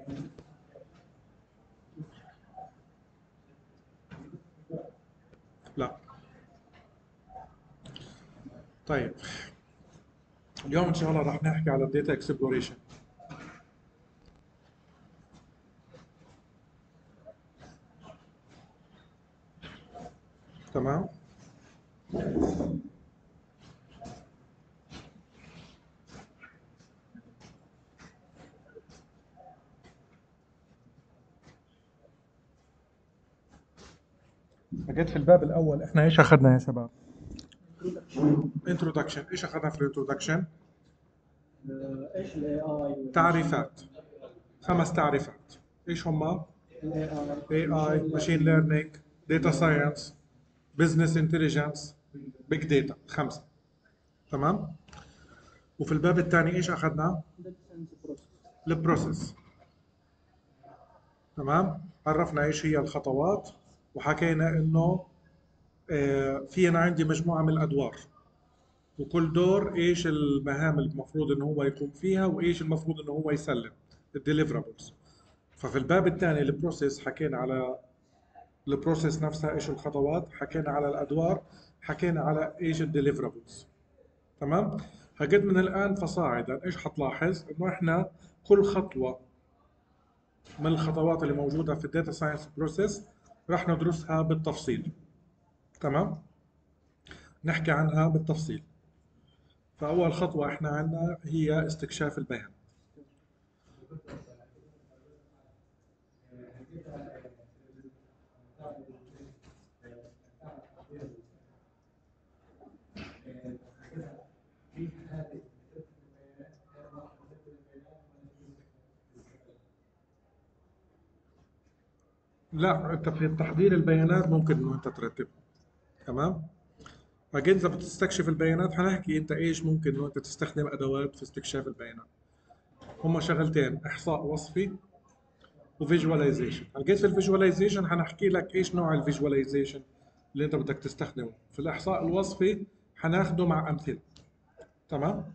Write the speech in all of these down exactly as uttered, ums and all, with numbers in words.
لا. طيب اليوم ان شاء الله راح نحكي على الداتا اكسبلوريشن. تمام. حكيت في الباب الاول احنا ايش اخذنا يا شباب؟ انترودكشن. ايش اخذنا في الانترودكشن؟ ايش الاي اي؟ تعريفات. خمس تعريفات. ايش هم؟ الاي اي اي، ماشين ليرنينج، داتا ساينس، بزنس انتليجنس، بيج داتا. خمسه. تمام. وفي الباب الثاني ايش اخذنا؟ البروسيس. تمام. عرفنا ايش هي الخطوات، وحكينا انه آه، في انا عندي مجموعه من الادوار، وكل دور ايش المهام اللي المفروض انه هو يقوم فيها وايش المفروض انه هو يسلم، الديليفرابلز. ففي الباب الثاني البروسيس حكينا على البروسيس نفسها، ايش الخطوات، حكينا على الادوار، حكينا على ايش الديليفرابلز. تمام. فقد من الان فصاعدا ايش حتلاحظ انه احنا كل خطوه من الخطوات اللي موجوده في الداتا ساينس بروسيس راح ندرسها بالتفصيل. تمام. نحكي عنها بالتفصيل. فاول خطوه احنا عندنا هي استكشاف البيان. لا، انت في تحضير البيانات ممكن انه انت ترتبها. تمام. فاكيد اذا بتستكشف البيانات حنحكي انت ايش ممكن انه انت تستخدم ادوات في استكشاف البيانات. هم شغلتين: احصاء وصفي وفيجواليزيشن. لقيت في الفيجواليزيشن حنحكي لك ايش نوع الفيجواليزيشن اللي انت بدك تستخدمه. في الاحصاء الوصفي حناخده مع امثله. تمام.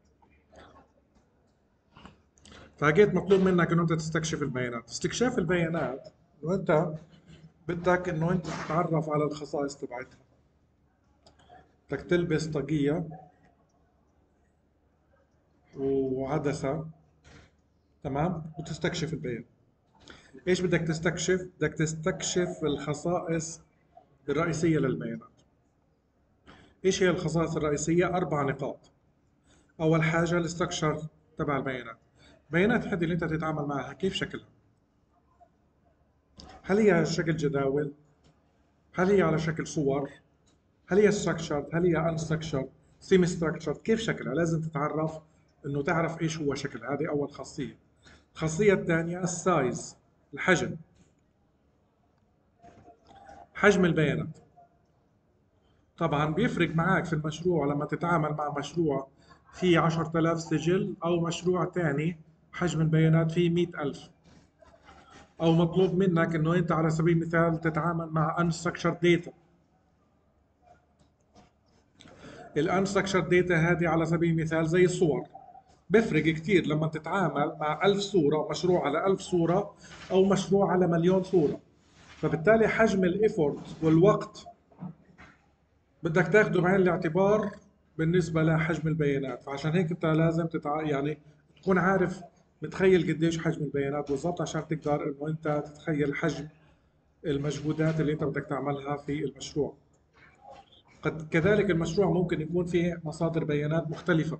فلقيت مطلوب منك انه انت تستكشف البيانات. استكشاف البيانات انه انت بدك انه انت تتعرف على الخصائص تبعتها. بدك تلبس طاقية وعدسة. تمام. وتستكشف البيان. ايش بدك تستكشف؟ بدك تستكشف الخصائص الرئيسية للبيانات. ايش هي الخصائص الرئيسية؟ اربع نقاط. اول حاجة الاستراكشر تبع البيانات. البيانات هذه اللي انت تتعامل معها كيف شكلها؟ هل هي على شكل جداول؟ هل هي على شكل صور؟ هل هي structured؟ هل هي unstructured؟ semi structured؟ كيف شكلها؟ لازم تتعرف انه تعرف ايش هو شكلها. هذه اول خاصية. الخاصية الثانية السايز، الحجم. حجم البيانات طبعا بيفرق معك في المشروع لما تتعامل مع مشروع فيه عشرة آلاف سجل أو مشروع تاني حجم البيانات فيه مئة ألف، أو مطلوب منك إنه أنت على سبيل المثال تتعامل مع unstructured data. ال unstructured data هذه على سبيل المثال زي الصور. بيفرق كتير لما تتعامل مع ألف صورة، مشروع على ألف صورة أو مشروع على مليون صورة. فبالتالي حجم الإيفورت والوقت بدك تاخده بعين الاعتبار بالنسبة لحجم البيانات. فعشان هيك انت لازم تتع... يعني تكون عارف متخيل قديش حجم البيانات بالضبط عشان تقدر انه انت تتخيل حجم المجهودات اللي انت بدك تعملها في المشروع. قد كذلك المشروع ممكن يكون فيه مصادر بيانات مختلفة.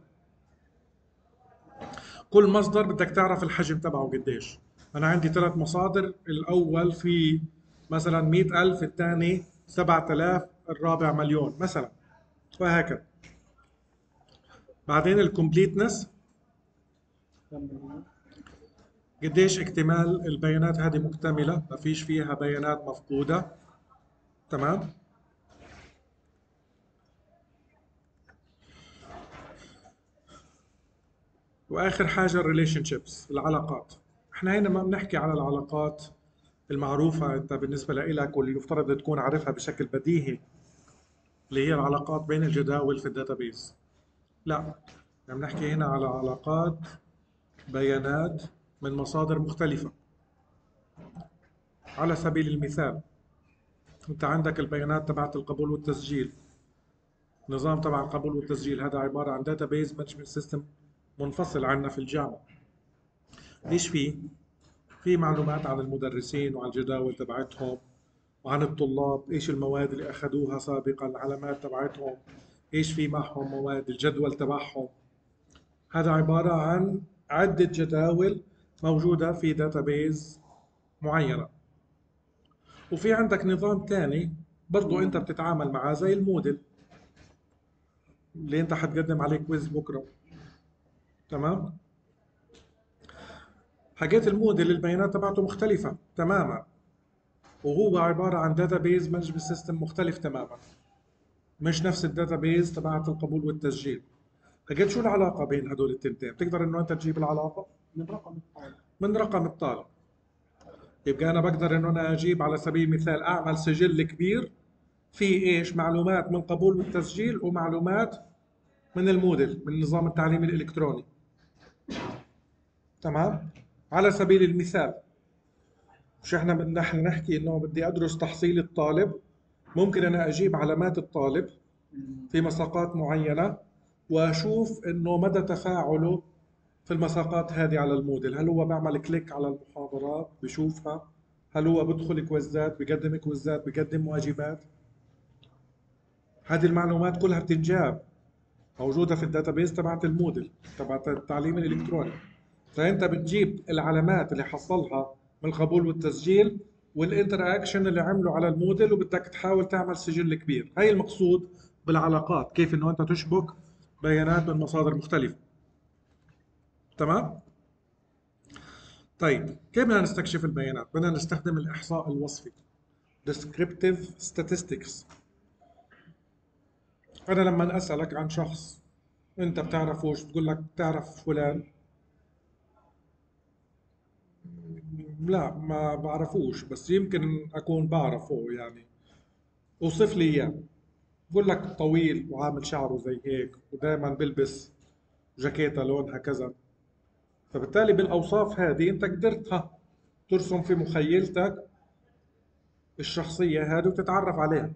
كل مصدر بدك تعرف الحجم تبعه قديش. أنا عندي ثلاث مصادر، الأول في مثلا مئة ألف، الثاني سبعة آلاف، الرابع مليون مثلا، وهكذا. بعدين الكومبليتنس، قديش اكتمال البيانات هذه مكتملة، ما فيش فيها بيانات مفقودة. تمام. واخر حاجة الريليشن شيبس، العلاقات. احنا هنا ما بنحكي على العلاقات المعروفة انت بالنسبة لإلك واللي يفترض تكون عارفها بشكل بديهي، اللي هي العلاقات بين الجداول في الداتابيز. لا، احنا بنحكي هنا على علاقات بيانات من مصادر مختلفة. على سبيل المثال انت عندك البيانات تبعت القبول والتسجيل، نظام تبع القبول والتسجيل هذا عبارة عن داتابيز مانجمنت سيستم منفصل عنا في الجامعة. ايش فيه؟ في معلومات عن المدرسين وعن الجداول تبعتهم وعن الطلاب، ايش المواد اللي اخذوها سابقا، العلامات تبعتهم، ايش في معهم مواد، الجدول تبعهم. هذا عبارة عن عدة جداول موجودة في داتابيز معينة. وفي عندك نظام تاني برضو انت بتتعامل معاه زي الموديل اللي انت حتقدم عليه كويز بكرة. تمام؟ حكيت الموديل البيانات تبعته مختلفة تماما، وهو عبارة عن داتابيز مانجمنت سيستم مختلف تماما، مش نفس الداتابيز تبعت القبول والتسجيل. حكيت شو العلاقة بين هدول التنتين؟ بتقدر انه انت تجيب العلاقة من رقم الطالب. من رقم الطالب. يبقى انا بقدر انه انا اجيب على سبيل المثال اعمل سجل كبير فيه ايش؟ معلومات من قبول والتسجيل ومعلومات من الموديل من النظام التعليمي الالكتروني. تمام؟ على سبيل المثال مش احنا بدنا نحن نحكي انه بدي ادرس تحصيل الطالب، ممكن انا اجيب علامات الطالب في مساقات معينة واشوف انه مدى تفاعله في المساقات هذه على الموديل. هل هو بيعمل كليك على المحاضرات بشوفها؟ هل هو بدخل كويزات، بقدم كويزات، بقدم واجبات؟ هذه المعلومات كلها بتنجاب موجودة في الداتابيز تبعت الموديل تبعت التعليم الإلكتروني. فأنت بتجيب العلامات اللي حصلها من القبول والتسجيل والانتراكشن اللي عمله على الموديل وبدك تحاول تعمل سجل كبير. هاي المقصود بالعلاقات، كيف انه انت تشبك بيانات من مصادر مختلفة. تمام؟ طيب كيف بدنا نستكشف البيانات؟ بدنا نستخدم الإحصاء الوصفي descriptive statistics. أنا لما أسألك عن شخص أنت بتعرفوش، بتقول لك بتعرف فلان؟ لا ما بعرفوش، بس يمكن أكون بعرفه يعني، اوصف لي إياه. بقول لك طويل وعامل شعره زي هيك ودائما بيلبس جاكيتة لونها كذا. فبالتالي بالأوصاف هذه أنت قدرت ها ترسم في مخيلتك الشخصية هذه وتتعرف عليها.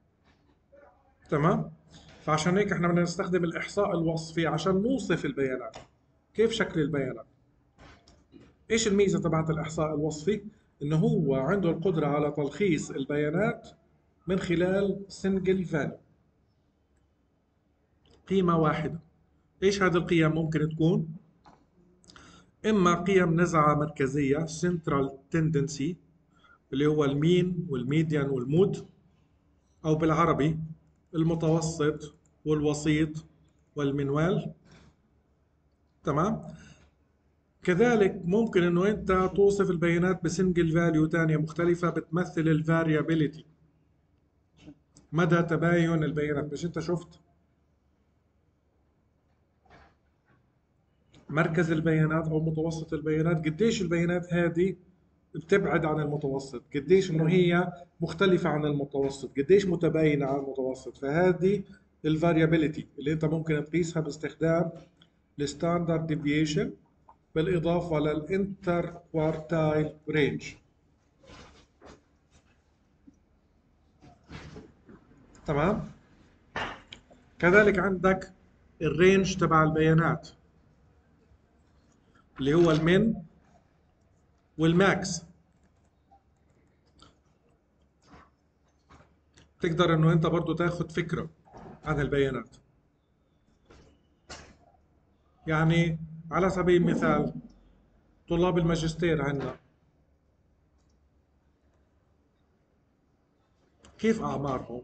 تمام؟ فعشان هيك احنا بدنا نستخدم الإحصاء الوصفي عشان نوصف البيانات. كيف شكل البيانات؟ ايش الميزة تبعت الإحصاء الوصفي؟ إنه هو عنده القدرة على تلخيص البيانات من خلال single value، قيمة واحدة. ايش هذه القيم ممكن تكون؟ إما قيم نزعة مركزية central tendency اللي هو المين والميديان والمود، أو بالعربي المتوسط والوسيط والمنوال. تمام؟ كذلك ممكن انه انت توصف البيانات بسنجل فاليو تانية مختلفة بتمثل الفاريابيليتي، مدى تباين البيانات. مش انت شفت مركز البيانات او متوسط البيانات؟ قديش البيانات هذه بتبعد عن المتوسط، قديش انه هي مختلفة عن المتوسط، قديش متباينة عن المتوسط. فهذه الفاريابيليتي اللي انت ممكن تقيسها باستخدام الستاندرد ديفيشن بالإضافة للإنتر كوارتايل رينج. تمام؟ كذلك عندك الرينج تبع البيانات اللي هو المين والماكس. تقدر انه انت برضو تاخد فكرة عن البيانات. يعني على سبيل المثال طلاب الماجستير عندنا كيف أعمارهم؟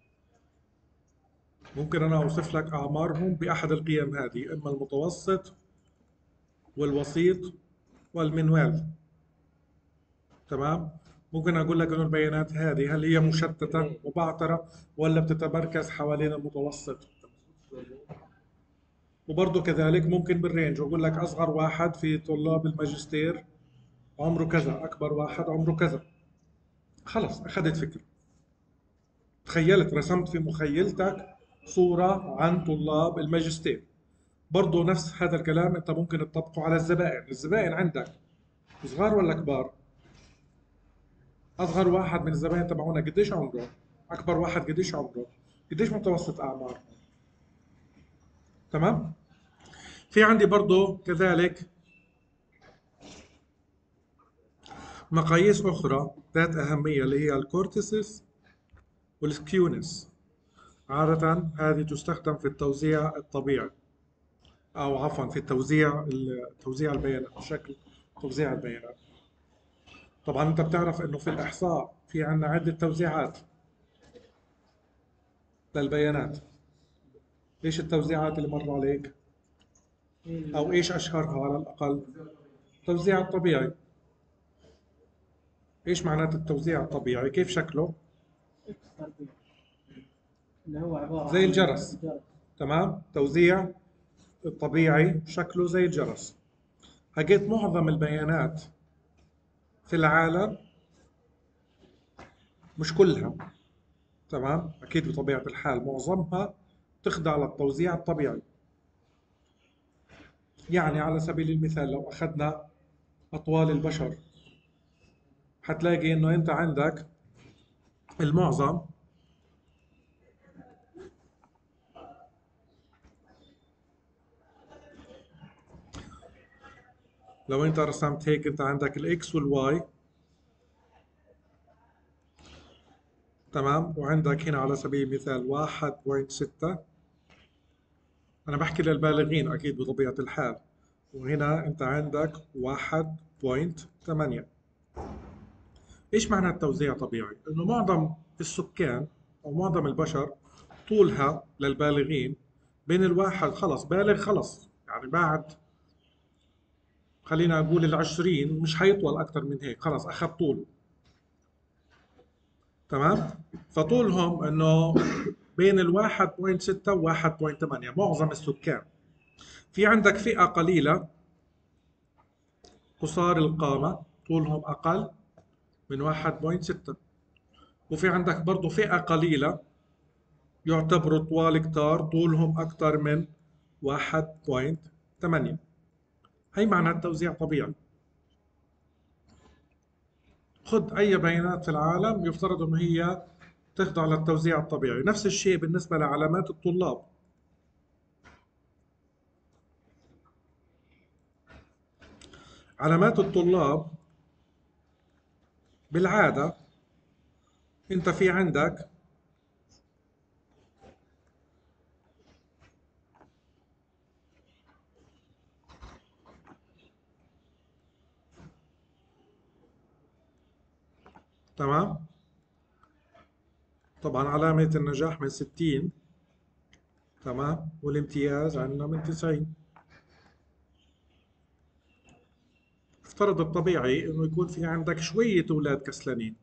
ممكن أنا أوصف لك أعمارهم بأحد القيم هذه، إما المتوسط والوسيط والمنوال. تمام؟ ممكن أقول لك إنه البيانات هذه هل هي مشتتة مبعثرة ولا بتتمركز حوالين المتوسط؟ وبرضه كذلك ممكن بالرينج أقول لك أصغر واحد في طلاب الماجستير عمره كذا، أكبر واحد عمره كذا. خلص أخذت فكرة، تخيلت، رسمت في مخيلتك صورة عن طلاب الماجستير. برضو نفس هذا الكلام انت ممكن تطبقه على الزبائن. الزبائن عندك صغار ولا كبار؟ اصغر واحد من الزباين تبعونا قديش عمره؟ اكبر واحد قديش عمره؟ قديش متوسط اعمار؟ تمام. في عندي برضو كذلك مقاييس اخرى ذات اهميه اللي هي الكورتيسيس والسكيونس. عاده هذه تستخدم في التوزيع الطبيعي، او عفوا في التوزيع توزيع البيانات، شكل توزيع البيانات. طبعا انت بتعرف انه في الاحصاء في عندنا عده توزيعات للبيانات. ايش التوزيعات اللي مر عليك؟ في او ايش اشهرها على الاقل؟ التوزيع الطبيعي. ايش معنات التوزيع الطبيعي؟ كيف شكله؟ اكس تربيع اللي هو عبارة زي عن الجرس. جرس. تمام. توزيع الطبيعي شكله زي الجرس. لقيت معظم البيانات في العالم، مش كلها، تمام، اكيد بطبيعة الحال معظمها تخضع للتوزيع الطبيعي. يعني على سبيل المثال لو اخذنا اطوال البشر، حتلاقي انه انت عندك المعظم لو انت رسمت هيك انت عندك الاكس والواي، تمام، وعندك هنا على سبيل المثال واحد فاصلة ستة. انا بحكي للبالغين اكيد بطبيعة الحال. وهنا انت عندك واحد فاصلة ثمانية. ايش معنى التوزيع طبيعي؟ انه معظم السكان او معظم البشر طولها للبالغين بين الواحد، خلص بالغ خلص يعني بعد خلينا نقول العشرين مش حيطول اكثر من هيك، خلص اخذ طول. تمام. فطولهم انه بين الواحد فاصلة ستة وواحد فاصلة ثمانية معظم السكان. في عندك فئة قليلة قصار القامة طولهم أقل من واحد فاصلة ستة، وفي عندك برضو فئة قليلة يعتبروا طوال كتار طولهم أكثر من واحد فاصلة ثمانية. هي معنى التوزيع طبيعي. خذ أي بيانات في العالم يفترض أنه هي تخضع للتوزيع الطبيعي. نفس الشيء بالنسبة لعلامات الطلاب. علامات الطلاب بالعادة أنت في عندك تمام. طبعا علامة النجاح من ستين، تمام، والامتياز عندنا من تسعين. افترض الطبيعي انه يكون في عندك شوية اولاد كسلانين،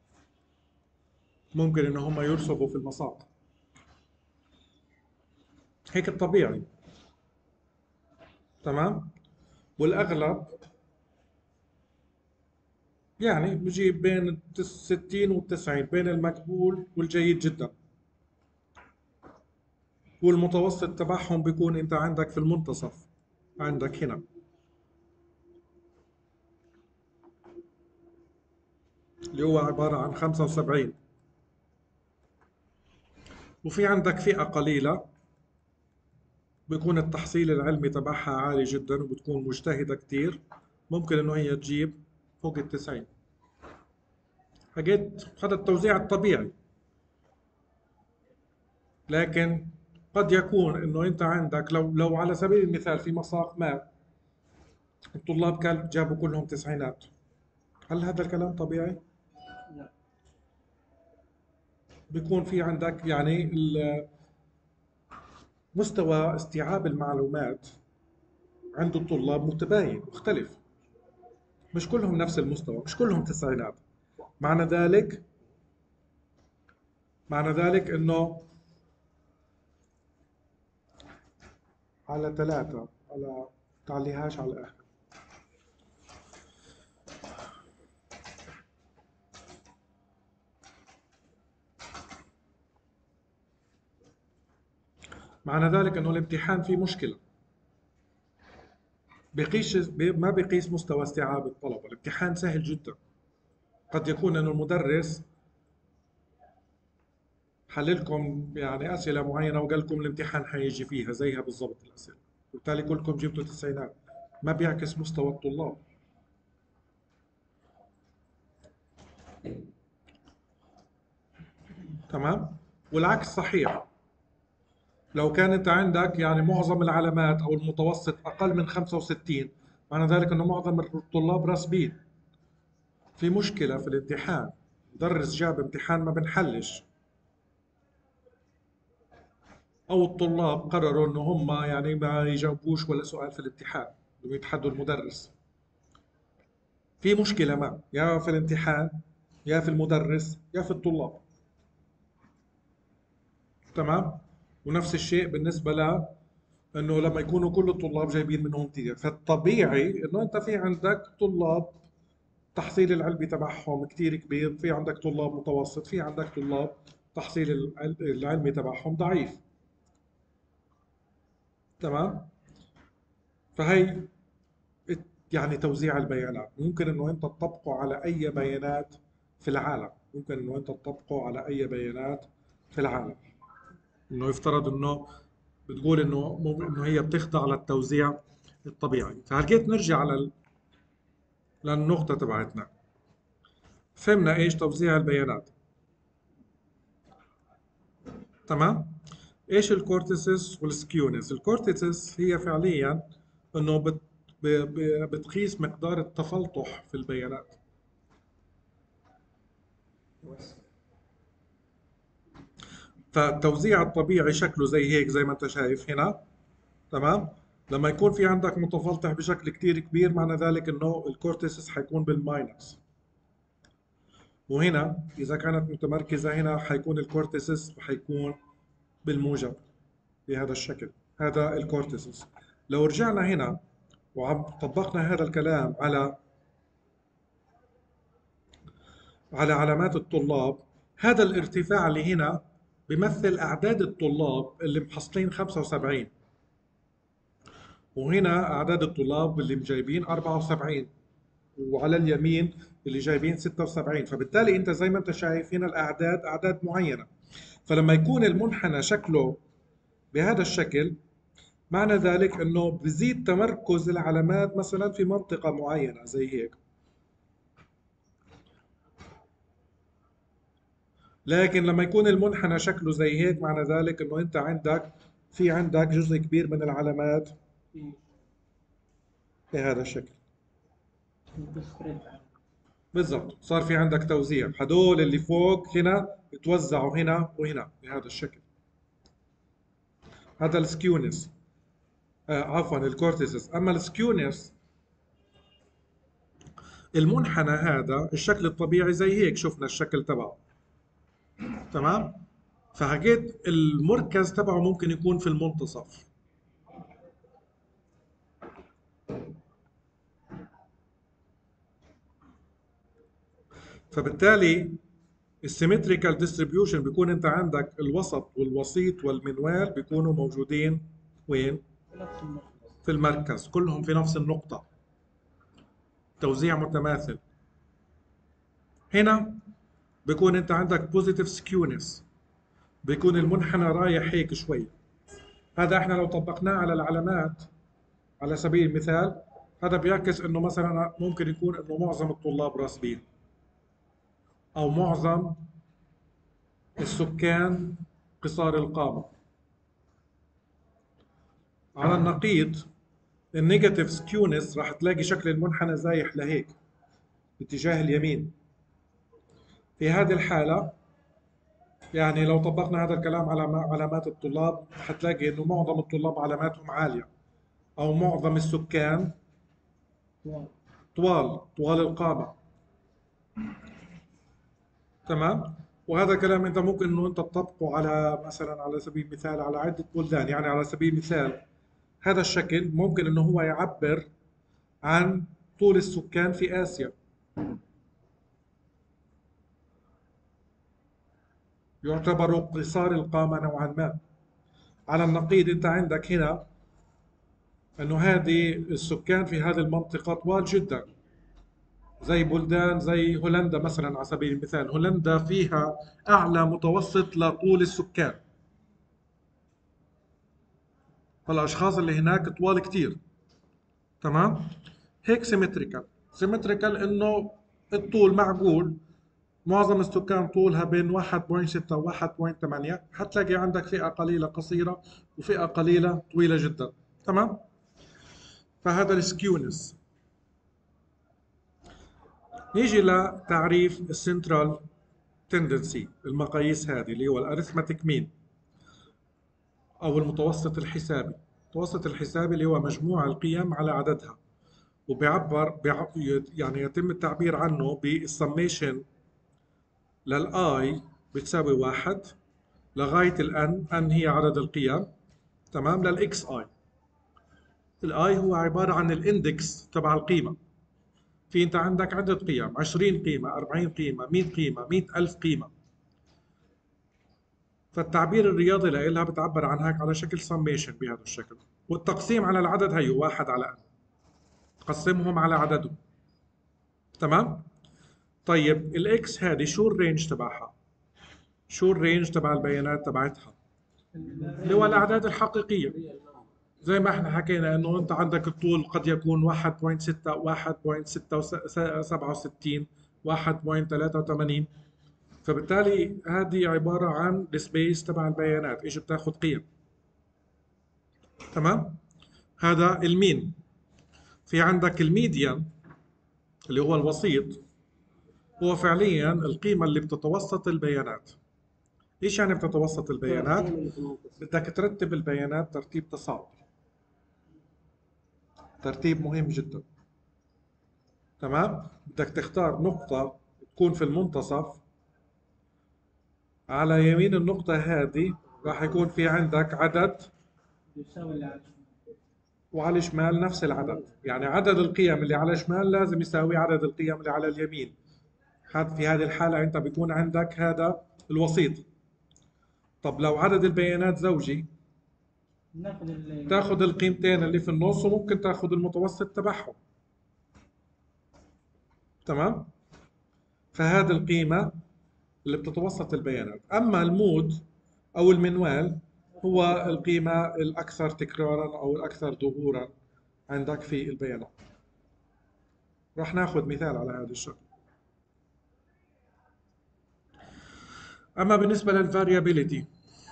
ممكن ان هم يرسبوا في المساق. هيك الطبيعي. تمام. والاغلب يعني بجيب بين الستين والتسعين، بين المقبول والجيد جدا. والمتوسط تبعهم بيكون انت عندك في المنتصف، عندك هنا. اللي هو عبارة عن خمسة وسبعين. وفي عندك فئة قليلة بيكون التحصيل العلمي تبعها عالي جدا وبتكون مجتهدة كتير، ممكن انه هي تجيب فوق التسعين. حكيت هذا التوزيع الطبيعي. لكن قد يكون انه انت عندك لو لو على سبيل المثال في مساق ما الطلاب كان جابوا كلهم تسعينات، هل هذا الكلام طبيعي؟ لا. بيكون في عندك يعني ال- مستوى استيعاب المعلومات عند الطلاب متباين مختلف. مش كلهم نفس المستوى، مش كلهم تسعينات. معنى ذلك معنى ذلك انه على ثلاثة، على تعليهاش على الآخر. معنى ذلك انه الامتحان فيه مشكلة. بقيس بي- ما بقيس مستوى استيعاب الطلبة. الامتحان سهل جدا. قد يكون انه المدرس حللكم يعني اسئله معينه وقال لكم الامتحان حيجي فيها زيها بالضبط الاسئله، وبالتالي كلكم جبتوا تسعينات. ما بيعكس مستوى الطلاب. تمام. والعكس صحيح. لو كان انت عندك يعني معظم العلامات او المتوسط اقل من خمسة وستين، معنى ذلك انه معظم الطلاب راسبين. في مشكله في الامتحان، مدرس جاب امتحان ما بنحلش، او الطلاب قرروا انه هم يعني ما يجاوبوش ولا سؤال في الامتحان ويتحدوا المدرس. في مشكلة ما، يا في الامتحان يا في المدرس يا في الطلاب. تمام. ونفس الشيء بالنسبة ل انه لما يكونوا كل الطلاب جايبين منهم كثير، فالطبيعي انه انت في عندك طلاب تحصيل العلمي تبعهم كثير كبير، في عندك طلاب متوسط، في عندك طلاب تحصيل العل- العلمي تبعهم ضعيف. تمام. فهي الت- يعني توزيع البيانات ممكن انه انت تطبقه على اي بيانات في العالم. ممكن انه انت تطبقه على اي بيانات في العالم. انه يفترض انه بتقول انه مو- انه هي بتخضع للتوزيع الطبيعي. فهلقيت نرجع على للنقطة تبعتنا. فهمنا ايش توزيع البيانات. تمام. ايش الكورتيسس والسكيونس؟ الكورتيسس هي فعليا انه بت ب- ب- بتقيس مقدار التفلتح في البيانات. فالتوزيع الطبيعي شكله زي هيك، زي ما انت شايف هنا. تمام. لما يكون في عندك متفلتح بشكل كتير كبير، معنى ذلك انه الكورتيسس حيكون بالماينس. وهنا اذا كانت متمركزة هنا حيكون الكورتيسس حيكون بالموجب بهذا الشكل. هذا الكورتيسس. لو رجعنا هنا وعم طبقنا هذا الكلام على على علامات الطلاب، هذا الارتفاع اللي هنا بيمثل أعداد الطلاب اللي محصلين خمسة وسبعين، وهنا أعداد الطلاب اللي جايبين أربعة وسبعين، وعلى اليمين اللي جايبين ستة وسبعين. فبالتالي أنت زي ما أنت شايف هنا الأعداد أعداد معينة. فلما يكون المنحنى شكله بهذا الشكل، معنى ذلك أنه بزيد تمركز العلامات مثلا في منطقة معينة زي هيك. لكن لما يكون المنحنى شكله زي هيك، معنى ذلك انه انت عندك في عندك جزء كبير من العلامات في بهذا الشكل. الديسبريد. بالضبط. صار في عندك توزيع، هدول اللي فوق هنا توزعوا هنا وهنا بهذا الشكل. هذا السكيونس. آه عفوا الكورتيسس. اما السكيونس، المنحنى هذا الشكل الطبيعي زي هيك، شفنا الشكل تبعه. تمام. فحكيت المركز تبعه ممكن يكون في المنتصف. فبالتالي السيمتريكال ديستريبيوشن بيكون انت عندك الوسط والوسيط والمنوال بيكونوا موجودين وين؟ نفس المركز. في المركز، كلهم في نفس النقطة. توزيع متماثل. هنا بيكون انت عندك بوزيتيف سكيونس، بيكون المنحنى رايح هيك شوي. هذا احنا لو طبقناه على العلامات على سبيل المثال، هذا بيعكس انه مثلا ممكن يكون انه معظم الطلاب راسبين، او معظم السكان قصار القامة. على النقيض النيجاتيف سكيونس راح تلاقي شكل المنحنى زايح لهيك باتجاه اليمين. في هذه الحالة يعني لو طبقنا هذا الكلام على علامات الطلاب، حتلاقي انه معظم الطلاب علاماتهم عالية، او معظم السكان واو. طوال طوال القامة. تمام. وهذا الكلام انت ممكن انه انت تطبقه على مثلا على سبيل المثال على عدة بلدان. يعني على سبيل المثال هذا الشكل ممكن انه هو يعبر عن طول السكان في آسيا. يعتبر قصار القامة نوعا ما. على النقيض انت عندك هنا انه هذه السكان في هذه المنطقة طوال جدا، زي بلدان زي هولندا مثلا على سبيل المثال. هولندا فيها اعلى متوسط لطول السكان، فالاشخاص اللي هناك طوال كتير. تمام. هيك سيمتريكال. سيمتريكال انه الطول معقول، معظم السكان طولها بين واحد فاصلة ستة و واحد فاصلة ثمانية، حتلاقي عندك فئة قليلة قصيرة وفئة قليلة طويلة جدا. تمام. فهذا السكيونس. نيجي لتعريف السنترال تندنسي، المقاييس هذه اللي هو الارثماتيك مين او المتوسط الحسابي. المتوسط الحسابي اللي هو مجموع القيم على عددها، وبيعبر بيع... يعني يتم التعبير عنه بالسميشن للاي بتساوي واحد لغاية الان، ان هي عدد القيم، تمام، للاكس اي. الاي هو عبارة عن الاندكس تبع القيمة. في انت عندك عدة قيم، عشرين قيمة، أربعين قيمة، مئة قيمة، مئة ألف قيمة. فالتعبير الرياضي لها بتعبر عن هيك على شكل سميشن بهذا الشكل، والتقسيم على العدد هي واحد على ان، تقسمهم على عددهم. تمام. طيب الاكس هذه شو الرينج تبعها؟ شو الرينج تبع البيانات تبعتها؟ اللي هو الاعداد الحقيقيه. زي ما احنا حكينا انه انت عندك الطول قد يكون واحد فاصلة ستة، واحد فاصلة ستة سبعة وستين، واحد فاصلة ثلاثة وثمانين. فبالتالي هذه عباره عن السبيس تبع البيانات، ايش بتاخذ قيم. تمام. هذا المين. في عندك الميديان اللي هو الوسيط، هو فعليا القيمة اللي بتتوسط البيانات. ايش يعني بتتوسط البيانات؟ بدك ترتب البيانات ترتيب تصاعدي، ترتيب مهم جدا. تمام. بدك تختار نقطة تكون في المنتصف، على يمين النقطة هذه راح يكون في عندك عدد، بيساوي اللي على الشمال. وعلى الشمال نفس العدد، يعني عدد القيم اللي على الشمال لازم يساوي عدد القيم اللي على اليمين. هذا في هذه الحالة انت بيكون عندك هذا الوسيط. طب لو عدد البيانات زوجي، ناخذ ال تاخذ القيمتين اللي في النص، وممكن تاخذ المتوسط تبعهم. تمام. فهذه القيمة اللي بتتوسط البيانات. أما المود أو المنوال هو القيمة الأكثر تكرارا أو الأكثر ظهورا عندك في البيانات. راح ناخذ مثال على هذا الشكل. أما بالنسبة للفاريابيليتي،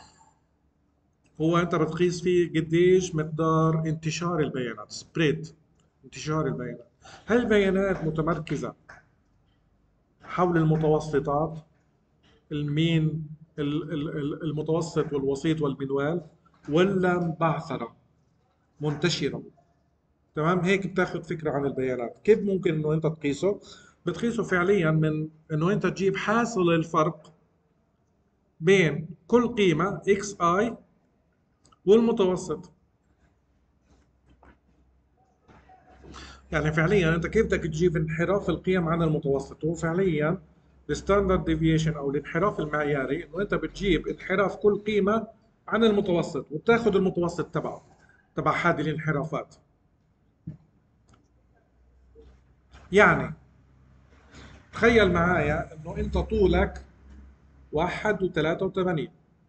هو أنت بتقيس فيه قديش مقدار انتشار البيانات، سبريد، انتشار البيانات. هل البيانات متمركزة حول المتوسطات، المين، ال- ال- ال- المتوسط والوسيط والمنوال، ولا مبعثرة منتشرة؟ تمام. هيك بتاخذ فكرة عن البيانات. كيف ممكن انه انت تقيسه؟ بتقيسه فعليا من انه انت تجيب حاصل الفرق بين كل قيمة اكس اي والمتوسط. يعني فعليا انت كيف بدك تجيب انحراف القيم عن المتوسط؟ هو فعليا الستاندرد ديفيشن او الانحراف المعياري انه انت بتجيب انحراف كل قيمه عن المتوسط، وبتاخذ المتوسط تبعه، تبع هذه الانحرافات. يعني تخيل معايا انه انت طولك واحد وثلاثة وثمانين،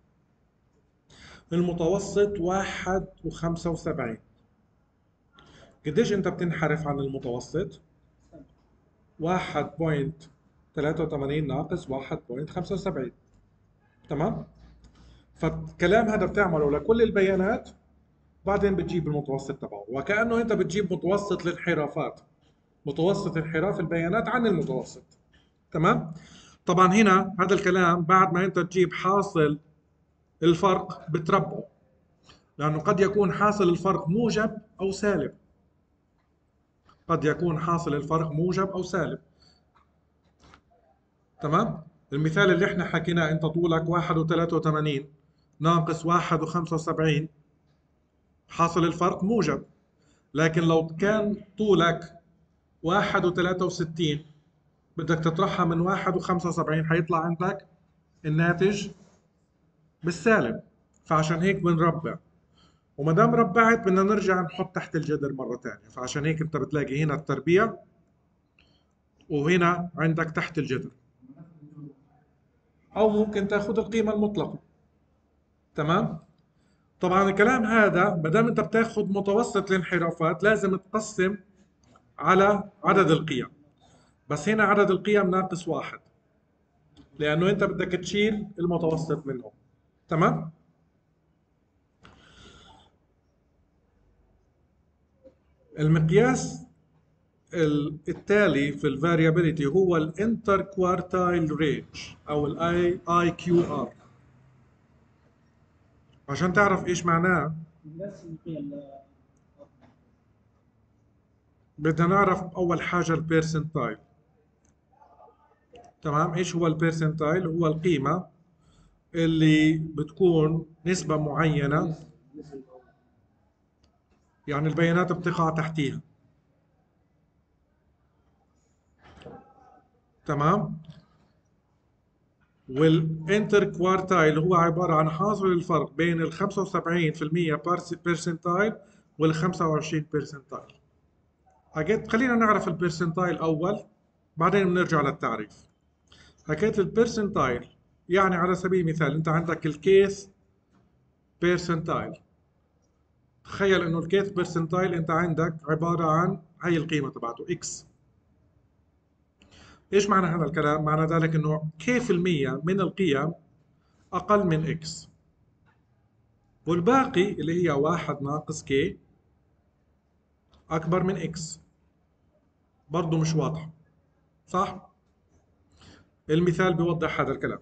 المتوسط واحد وخمسة وسبعين. قديش انت بتنحرف عن المتوسط؟ واحد فاصلة ثلاثة وثمانين ناقص واحد فاصلة خمسة وسبعين. تمام. فالكلام هذا بتعمله لكل البيانات، بعدين بتجيب المتوسط تبعه، وكأنه انت بتجيب متوسط الانحرافات، متوسط انحراف البيانات عن المتوسط. تمام. طبعا هنا هذا الكلام بعد ما انت تجيب حاصل الفرق بتربعه، لانه قد يكون حاصل الفرق موجب او سالب. قد يكون حاصل الفرق موجب او سالب. تمام. المثال اللي احنا حكيناه، انت طولك واحد وثلاثة وثمانين ناقص واحد وخمسة وسبعين، حاصل الفرق موجب. لكن لو كان طولك واحد وثلاثة وستين، بدك تطرحها من واحد وخمسة وسبعين، حيطلع عندك الناتج بالسالب. فعشان هيك بنربع. وما دام ربعت بدنا نرجع نحط تحت الجذر مرة ثانية، فعشان هيك انت بتلاقي هنا التربيع وهنا عندك تحت الجذر، او ممكن تاخذ القيمة المطلقة. تمام. طبعا الكلام هذا ما دام انت بتاخذ متوسط الانحرافات لازم تقسم على عدد القيم، بس هنا عدد القيم ناقص واحد لانه انت بدك تشيل المتوسط منهم. تمام. المقياس ال- التالي في الفاريابيليتي هو الانتر كوارتايل رينج او الاي اي كيو ار. عشان تعرف ايش معناه بس القيم بدنا نعرف اول حاجه البيرسنتايل. تمام. ايش هو البيرسنتايل؟ هو القيمه اللي بتكون نسبه معينه، يعني البيانات بتقع تحتيها. تمام. والانتر كوارتايل هو عباره عن حاصل الفرق بين ال خمسة وسبعين بالمية بيرسنتايل وال خمسة وعشرين بيرسنتايل. حكيت خلينا نعرف البيرسنتايل اول بعدين بنرجع للتعريف. حكيت البيرسنتايل يعني على سبيل المثال انت عندك الكيس بيرسنتايل. تخيل انه الكيس بيرسنتايل انت عندك عباره عن هاي القيمه تبعته اكس. ايش معنى هذا الكلام؟ معنى ذلك انه كيف المية من القيم اقل من اكس، والباقي اللي هي واحد ناقص كي اكبر من اكس. برضه مش واضح، صح؟ المثال بيوضح هذا الكلام.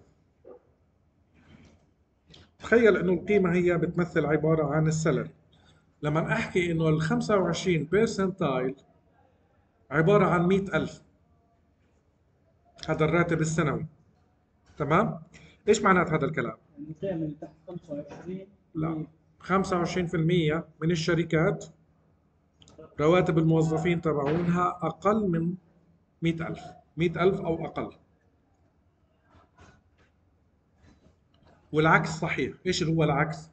تخيل انه القيمه هي بتمثل عباره عن السالري. لما احكي انه ال خمسة وعشرين بيرسنتايل عباره عن مئة ألف، هذا الراتب السنوي. تمام. ايش معنات هذا الكلام؟ القيم اللي تحت خمسة وعشرين لا، خمسة وعشرين بالمية من الشركات رواتب الموظفين تبعونها اقل من مئة ألف، مئة ألف او اقل. والعكس صحيح. ايش هو العكس؟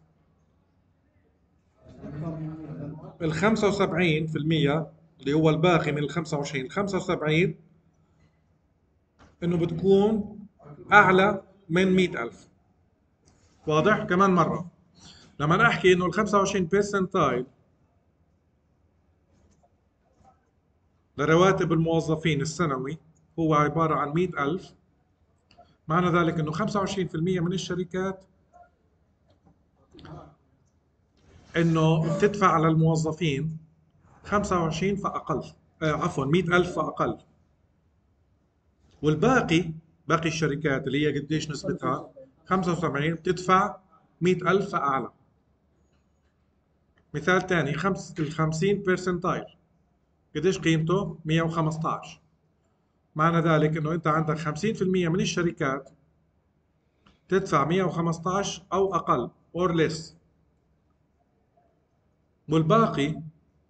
ال خمسة وسبعين بالمية اللي هو الباقي من ال خمسة وعشرين، ال خمسة وسبعين انه بتكون اعلى من مئة ألف. واضح؟ كمان مره لما احكي انه ال خمسة وعشرين بيرسنتايل لرواتب الموظفين السنوي هو عباره عن مئة ألف، معنى ذلك انه خمسة وعشرين بالمية من الشركات انه بتدفع على الموظفين خمسة وعشرين فاقل، آه عفوا مئة ألف فاقل. والباقي باقي الشركات اللي هي قديش نسبتها خمسة وسبعين بتدفع مئة ألف فاعلى. مثال ثاني، خمس ال خمسين بيرسنتايل قديش قيمته؟ مئة وخمسة عشر. معنى ذلك انه انت عندك خمسين بالمية من الشركات تدفع مئة وخمسة عشر او اقل or less، والباقي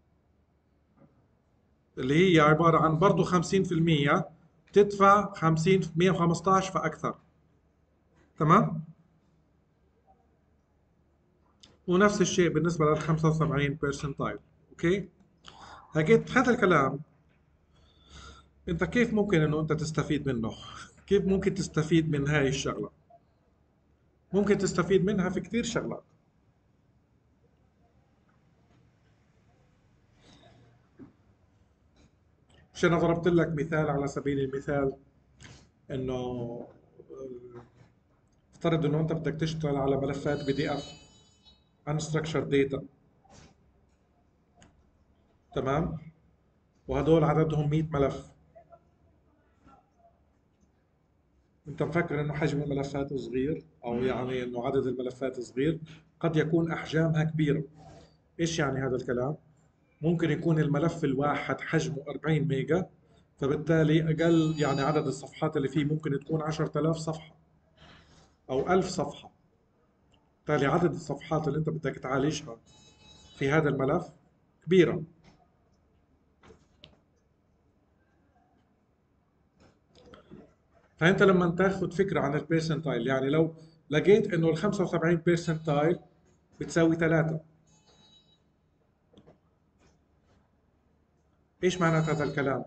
اللي هي عبارة عن برضه خمسين بالمية تدفع خمسين مئة وخمسة عشر فاكثر. تمام. ونفس الشيء بالنسبة لل خمسة وسبعين بيرسنتايل. اوكي. حكيت هذا الكلام، انت كيف ممكن انه انت تستفيد منه؟ كيف ممكن تستفيد من هاي الشغلة؟ ممكن تستفيد منها في كثير شغلات. مش انا ضربت لك مثال على سبيل المثال انه آه، افترض انه انت بدك تشتغل على ملفات بي دي اف unstructured data. تمام. وهدول عددهم مئة ملف. انت مفكر انه حجم الملفات صغير او يعني انه عدد الملفات صغير؟ قد يكون احجامها كبيرة. ايش يعني هذا الكلام؟ ممكن يكون الملف الواحد حجمه أربعين ميجا، فبالتالي اقل يعني عدد الصفحات اللي فيه ممكن تكون عشرة آلاف صفحة او ألف صفحة. بالتالي عدد الصفحات اللي انت بدك تعالجها في هذا الملف كبيرة. فانت لما تاخذ فكرة عن البيرسنتايل، يعني لو لقيت انه ال خمسة وسبعين بيرسنتايل بتساوي ثلاثة، ايش معنات هذا الكلام؟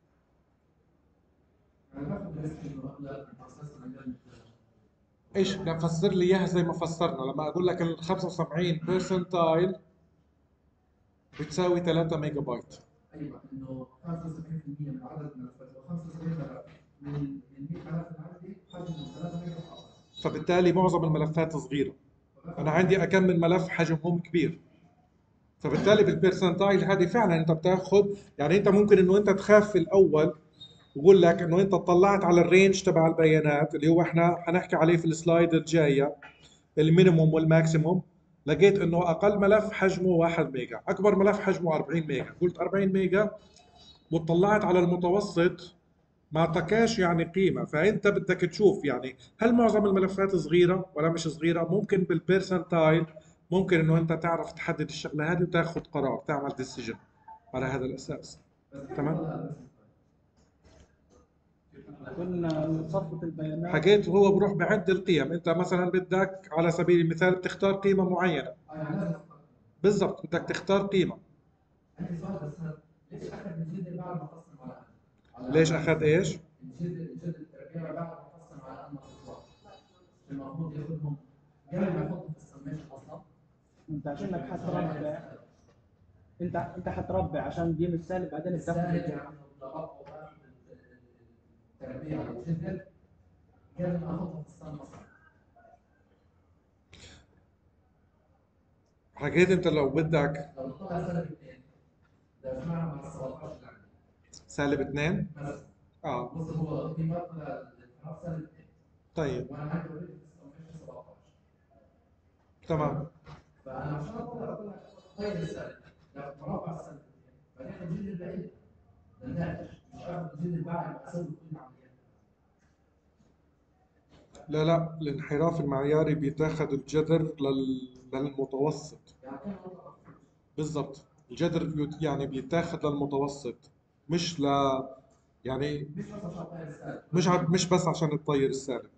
يعني باخد ريسك انه اقدر اساسا اقدر ايش بدك فسر لي اياها زي ما فسرنا لما اقول لك ال خمسة وسبعين برسنتايل بتساوي ثلاثة ميجا بايت. ايوه انه خمسة وسبعين بالمية من عدد الملفات او خمسة وسبعين ملف من من مية ملف اللي عندي حجمه ثلاثة ميجا بايت. فبالتالي معظم الملفات صغيرة. انا عندي اكم من ملف حجمهم كبير. فبالتالي بالبرسنتايل هذه فعلا انت بتاخذ، يعني انت ممكن انه انت تخاف في الاول، بقول لك انه انت طلعت على الرينج تبع البيانات اللي هو احنا حنحكي عليه في السلايد الجايه، المينيموم والماكسيموم، لقيت انه اقل ملف حجمه واحد ميجا، اكبر ملف حجمه أربعين ميجا، قلت أربعين ميجا، وطلعت على المتوسط ما اعطاكاش يعني قيمه. فانت بدك تشوف يعني هل معظم الملفات صغيره ولا مش صغيره. ممكن بالبيرسنتايل ممكن انه انت تعرف تحدد الشغله هذه وتاخذ قرار، تعمل ديسيجن على هذا الاساس. بس كيف تمام. والله قلنا صفة البيانات. حكيت هو بروح بعد القيم. انت مثلا بدك على سبيل المثال بتختار قيمه معينه. اه يعني لازم أفكر. بالضبط بدك تختار قيمه. عندي سؤال بس ليش اخذ من جد بعد ما قسم على على ليش اخذ ايش؟ الجد الجد التربيع بعد ما قسم على انماط الصور؟ المفروض ياخذهم قبل ما يحطهم في السميشن اصلا. انت عشانك حتربع، انت انت حتربع عشان تجيب السالب بعدين بتاخد السالب الجذر. يعني ضربه باخذ التربيع والجذر قبل ما احطهم في السم اصلا. حكيت انت لو بدك لو طلع سالب اثنين ده بمعنى مع ال سبعتاشر اللي عندي سالب اثنين. بس اه بص هو القيمه طلع الانحراف سالب اثنين طيب وانا عندي اوريدي في السميشن سبعتاشر. تمام. فانا عشان اطلع اطلع غير السالب لو مربع السالب اثنين فناخذ الجزء البعيد للناتج مش اخذ الجزء البعيد اسوي كل العمليات. لا لا الانحراف المعياري بيتاخذ الجذر لل... للمتوسط. يعني كم نقطه في بالضبط الجذر بيت- يعني بيتاخذ للمتوسط، مش ل يعني مش بس عشان غير السالب. مش ع... مش بس عشان تطير السالب.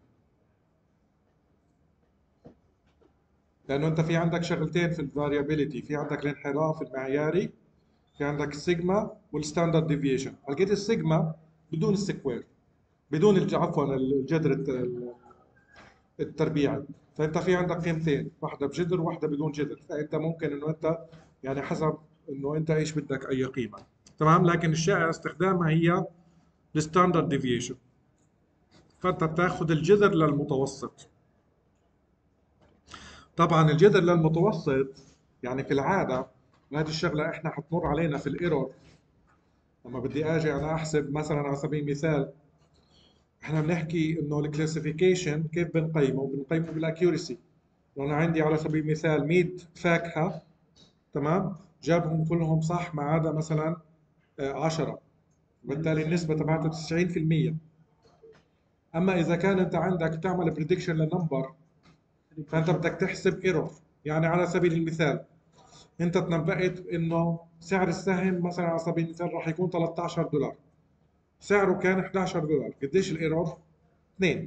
لانه انت في عندك شغلتين في الفاريابيليتي، في عندك الانحراف المعياري، في عندك السيجما والستاندرد ديفيشن. لقيت السيجما بدون السكوير، بدون الج- عفوا الجذر الت- التربيعي. فانت في عندك قيمتين، واحده بجذر وواحده بدون جذر. فانت ممكن انه انت يعني حسب انه انت ايش بدك اي قيمه. تمام. لكن الشائع استخدامها هي الستاندرد ديفيشن. فانت بتاخذ الجذر للمتوسط. طبعا الجذر للمتوسط يعني في العاده، وهذه الشغله احنا حتمر علينا في الايرور لما بدي اجي انا احسب مثلا على سبيل المثال. احنا بنحكي انه الكلاسيفيكيشن كيف بنقيمه؟ بنقيمه بالاكيورسي. لو انا عندي على سبيل المثال مية فاكهه، تمام، جابهم كلهم صح ما عدا مثلا آه، عشرة، بالتالي النسبه تبعته تسعين بالمية. اما اذا كان انت عندك بتعمل بريدكشن لنمبر، فانت بدك تحسب ايرور. يعني على سبيل المثال انت تنبأت انه سعر السهم مثلا على سبيل المثال راح يكون ثلاثة عشر دولار، سعره كان أحد عشر دولار، قديش الايرور؟ اثنين.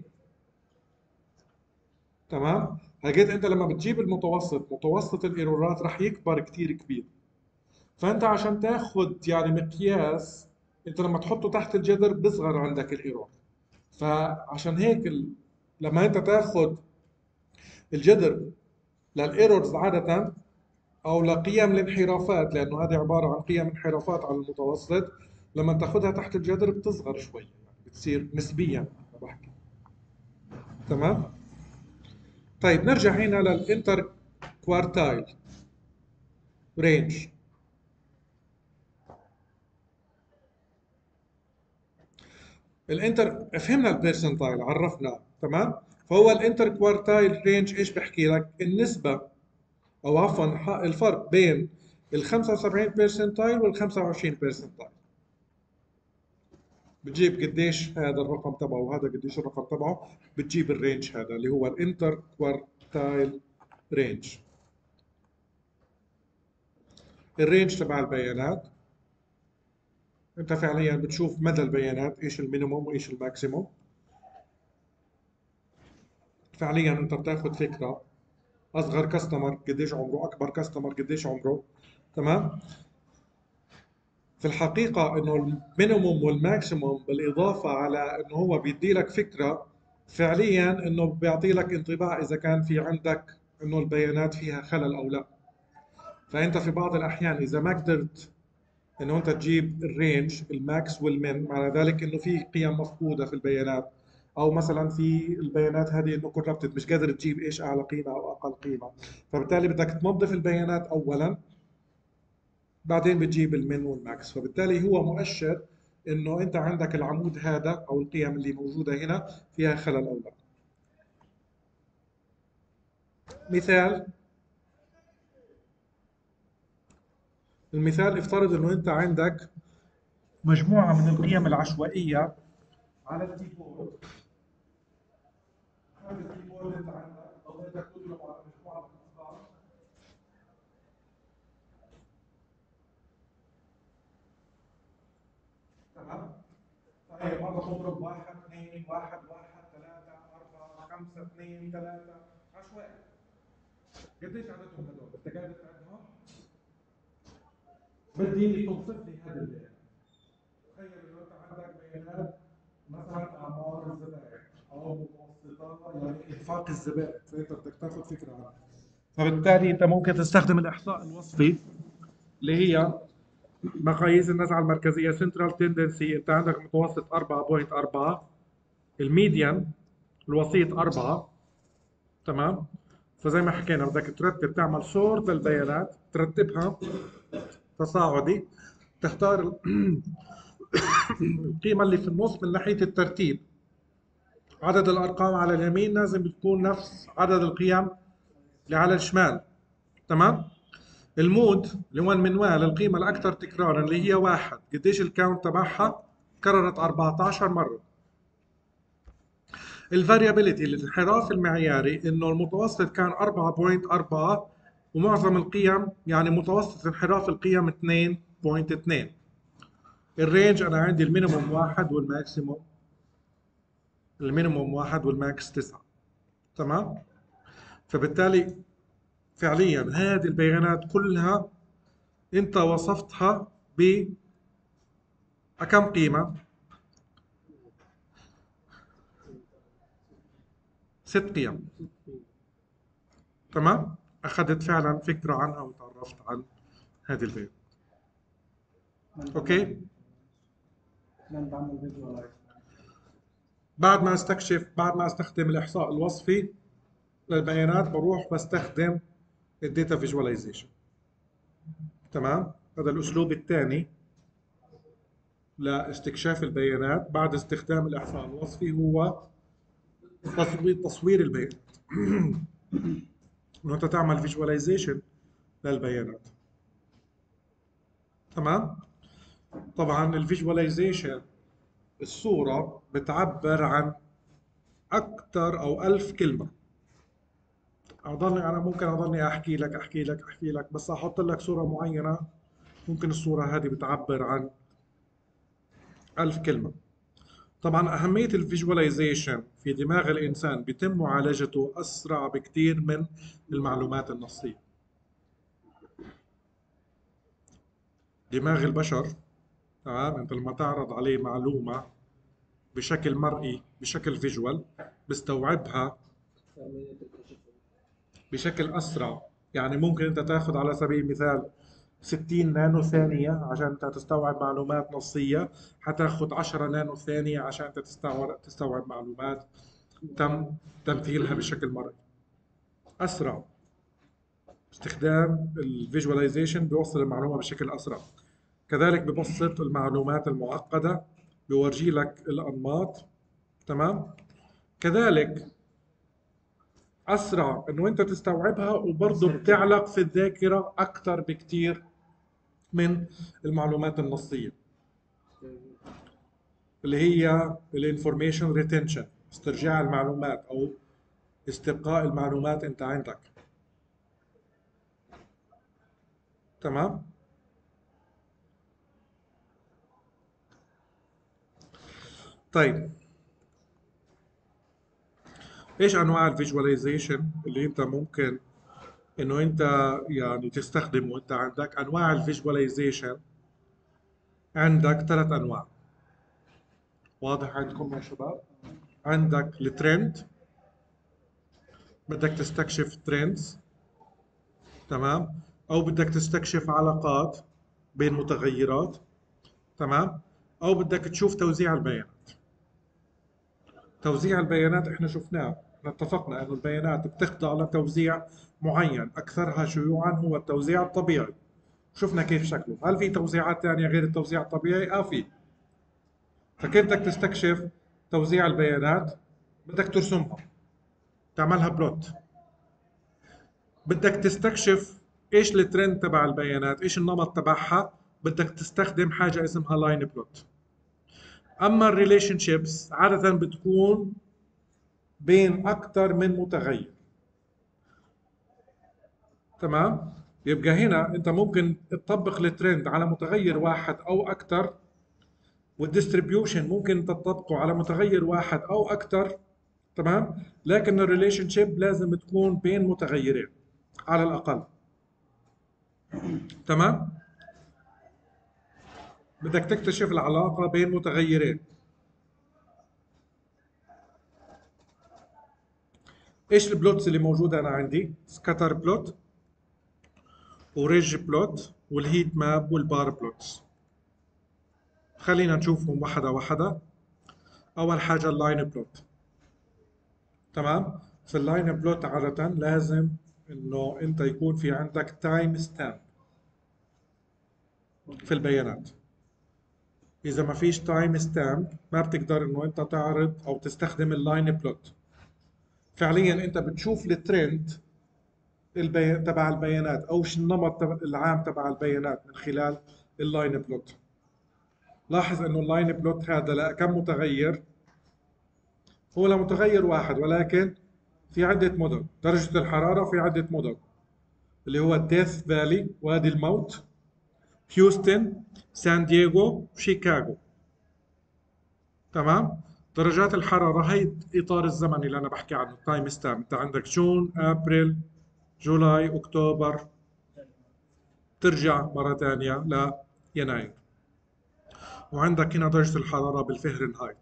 تمام. لقيت انت لما بتجيب المتوسط، متوسط الايرورات راح يكبر كتير كبير. فانت عشان تاخذ يعني مقياس، انت لما تحطه تحت الجذر بيصغر عندك الايرور. فعشان هيك ال... لما انت تاخذ الجذر للايرورز عاده او لقيم الانحرافات، لانه هذه عباره عن قيم انحرافات على المتوسط، لما تاخذها تحت الجذر بتصغر شوي، يعني بتصير نسبيا انا بحكي. تمام. طيب نرجع هنا للانتر كوارتايل رينج. الانتر فهمنا البيرسنتايل عرفنا، تمام. فهو الانتر كوارتايل رينج ايش بحكي لك؟ النسبه او عفوا ح- الفرق بين ال خمسة وسبعين بيرسنتايل وال خمسة وعشرين بيرسنتايل. بتجيب قديش هذا الرقم تبعه وهذا قديش الرقم تبعه، بتجيب الرينج هذا اللي هو الانتر كوارتايل رينج. الرينج تبع البيانات انت فعليا بتشوف مدى البيانات، ايش المينيموم وايش الماكسيموم. فعليا انت بتاخذ فكره اصغر كاستمر قديش عمره، اكبر كاستمر قديش عمره. تمام. في الحقيقة انه المينيموم والماكسيموم بالاضافة على انه هو بيدي لك فكرة، فعليا انه بيعطي لك انطباع اذا كان في عندك انه البيانات فيها خلل او لا. فانت في بعض الاحيان اذا ما قدرت انه انت تجيب الرينج الماكس والمين، معنى ذلك انه في قيم مفقودة في البيانات، او مثلا في البيانات هذه انه كوربتد، مش قادر تجيب ايش اعلى قيمة او اقل قيمة. فبالتالي بدك تنظف البيانات اولا، بعدين بتجيب المين والماكس. فبالتالي هو مؤشر انه انت عندك العمود هذا او القيم اللي موجوده هنا فيها خلل او لا. مثال، المثال افترض انه انت عندك مجموعه من القيم العشوائيه على الكيبورد. هذا الكيبورد انت عندك او بدك تضرب على مجموعه من الارقام. تمام؟ طيب مرة تضرب واحد اثنين واحد واحد ثلاثة أربعة خمسة اثنين ثلاثة، عشوائي. قديش عددهم هذول؟ أنت قادر تعدهم؟ بدي توصف لي هذه البيانات. تخيل إنه أنت عندك بيانات مثلا أعمار الزبائن أو متوسطات يعني إنفاق الزبائن، فأنت بدك تاخذ فكرة عنها. فبالتالي أنت ممكن تستخدم الإحصاء الوصفي اللي هي مقاييس النزعة المركزية سنترال تندنسي. أنت عندك متوسط أربعة فاصلة أربعة، الميديان الوسيط أربعة. تمام؟ فزي ما حكينا بدك ترتب، تعمل سورت للبيانات، ترتبها تصاعدي، تختار القيمة اللي في النص من ناحية الترتيب. عدد الأرقام على اليمين لازم تكون نفس عدد القيم اللي على الشمال. تمام؟ المود اللي هو المنوال، القيمة الأكثر تكرارا اللي هي واحد، قديش الكاونت تبعها؟ كررت أربعة عشر مرة. الفاريابيليتي الانحراف المعياري انه المتوسط كان أربعة فاصلة أربعة ومعظم القيم يعني متوسط انحراف القيم اثنين فاصلة اثنين. الرينج انا عندي المينيموم واحد والماكسيموم، المينيموم واحد والماكس تسعة. تمام؟ فبالتالي فعليا هذه البيانات كلها انت وصفتها ب كم قيمة؟ ست قيم. تمام؟ اخذت فعلا فكرة عنها وتعرفت عن هذه البيانات. اوكي؟ لما بعمل فيجوالايز بعد ما استكشف، بعد ما استخدم الاحصاء الوصفي للبيانات، بروح بستخدم الداتا فيجواليزيشن. تمام؟ هذا الاسلوب الثاني لاستكشاف البيانات بعد استخدام الاحصاء الوصفي، هو تصوير تصوير البيانات. انه انت تعمل فيجواليزيشن للبيانات. تمام؟ طبعا الفيجواليزيشن، الصورة بتعبر عن أكثر أو ألف كلمة. أضلني أنا ممكن أضلني أحكي لك أحكي لك أحكي لك بس أحط لك صورة معينة، ممكن الصورة هذه بتعبر عن ألف كلمة. طبعا أهمية الفيجواليزيشن في دماغ الإنسان بيتم معالجته أسرع بكثير من المعلومات النصية. دماغ البشر، تمام، أنت لما تعرض عليه معلومة بشكل مرئي بشكل فيجوال بيستوعبها بشكل أسرع. يعني ممكن أنت تاخذ على سبيل المثال ستين نانو ثانية عشان أنت تستوعب معلومات نصية، حتاخذ عشرة نانو ثانية عشان أنت تستوعب تستوعب معلومات تم تمثيلها بشكل مرئي. أسرع. استخدام الفيجواليزيشن بيوصل المعلومة بشكل أسرع. كذلك ببسط المعلومات المعقدة، بيورجي لك الأنماط. تمام؟ كذلك أسرع إنه أنت تستوعبها، وبرضه بتعلق في الذاكرة أكثر بكتير من المعلومات النصية اللي هي الانفورميشن ريتنشن، استرجاع المعلومات أو استبقاء المعلومات أنت عندك. تمام؟ طيب، ايش انواع الفيجواليزيشن اللي انت ممكن انه انت يعني تستخدمه؟ انت عندك انواع الفيجواليزيشن عندك ثلاث انواع. واضح عندكم يا شباب؟ عندك الترند، بدك تستكشف ترندز، تمام؟ او بدك تستكشف علاقات بين متغيرات، تمام؟ او بدك تشوف توزيع البيانات. توزيع البيانات احنا شفناه، احنا اتفقنا انه البيانات بتخضع لتوزيع معين، اكثرها شيوعا هو التوزيع الطبيعي. شفنا كيف شكله. هل في توزيعات ثانية غير التوزيع الطبيعي؟ اه في. فكيف بدك تستكشف توزيع البيانات؟ بدك ترسمها، تعملها بلوت. بدك تستكشف ايش الترند تبع البيانات، ايش النمط تبعها، بدك تستخدم حاجة اسمها لاين بلوت. اما الريليشن شيبس عادة بتكون بين اكثر من متغير، تمام؟ يبقى هنا انت ممكن تطبق الترند على متغير واحد او اكثر، والديستريبيوشن ممكن تطبقه على متغير واحد او اكثر، تمام؟ لكن الريليشن شيب لازم تكون بين متغيرين على الاقل، تمام؟ بدك تكتشف العلاقة بين متغيرين. ايش البلوتس اللي موجودة انا عندي؟ سكاتر بلوت وريج بلوت والهيت ماب والبار بلوتس. خلينا نشوفهم واحدة واحدة. اول حاجة اللاين بلوت، تمام؟ في اللاين بلوت عادة لازم انه انت يكون في عندك تايم ستامب في البيانات. اذا ما فيش تايم ستامب ما بتقدر انه انت تعرض او تستخدم اللاين بلوت. فعليا انت بتشوف الترند البي... تبع البيانات او شو النمط تبع العام تبع البيانات من خلال اللاين بلوت. لاحظ انه اللاين بلوت هذا لكم متغير؟ هو لمتغير واحد، ولكن في عدة مدن. درجة الحرارة في عدة مدن اللي هو ديث فالي، وادي الموت، هيوستن، سان دييغو، شيكاغو، تمام؟ درجات الحرارة هي إطار الزمني اللي أنا بحكي عنه، التايم ستامب. أنت عندك جون، أبريل، جولاي، أكتوبر، ترجع مرة ثانية ليناير. وعندك هنا درجة الحرارة بالفهرنهايت.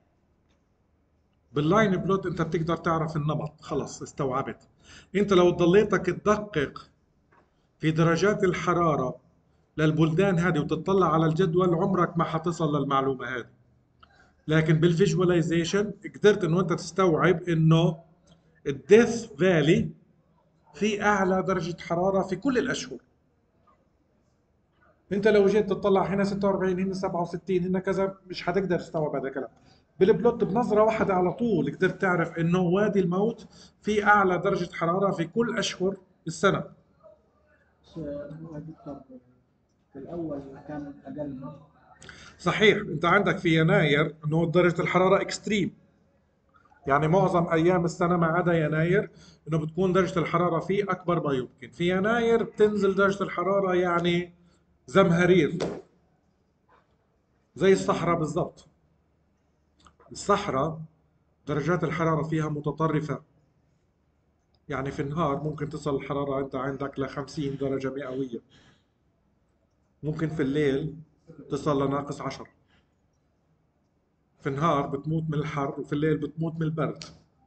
باللاين بلوت أنت بتقدر تعرف النمط، خلص استوعبت. أنت لو ضليتك تدقق في درجات الحرارة للبلدان هذه وتطلع على الجدول عمرك ما حتصل للمعلومة هذه. لكن بالفيجواليزيشن قدرت انه انت تستوعب انه الديث فالي في اعلى درجة حرارة في كل الاشهر. انت لو جيت تطلع هنا ستة وأربعين، هنا سبعة وستين، هنا كذا، مش حتقدر تستوعب هذا الكلام. بالبلوت بنظرة واحدة على طول قدرت تعرف انه وادي الموت في اعلى درجة حرارة في كل اشهر السنة. بس هو دكتور في الاول كان اقل. صحيح، انت عندك في يناير انه درجة الحرارة اكستريم، يعني معظم ايام السنه ما عدا يناير انه بتكون درجه الحراره فيه اكبر ما يمكن. في يناير بتنزل درجه الحراره يعني زمهرير، زي الصحراء بالضبط. الصحراء درجات الحراره فيها متطرفه، يعني في النهار ممكن تصل الحراره انت عندك ل خمسين درجه مئويه، ممكن في الليل تصل لناقص عشرة. في النهار بتموت من الحر وفي الليل بتموت من البرد،